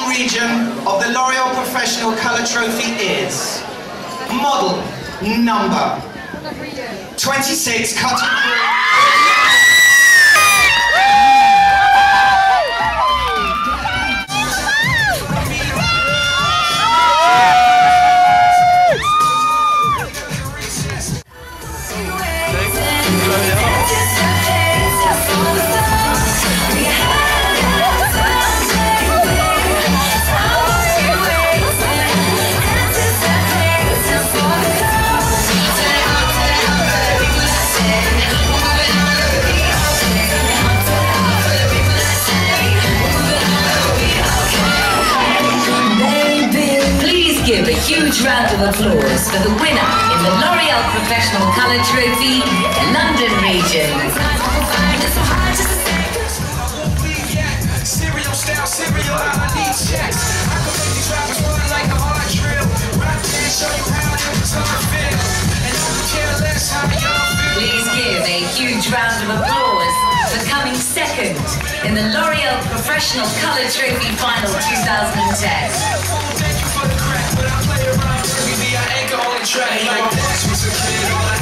region of the L'Oreal Professional Colour Trophy is model number 26, cutting through. Give a huge round of applause for the winner in the L'Oreal Professional Colour Trophy, London region. Please give a huge round of applause for coming second in the L'Oreal Professional Colour Trophy Final 2010. But I play around, baby, I anchor on the track like this was a kid.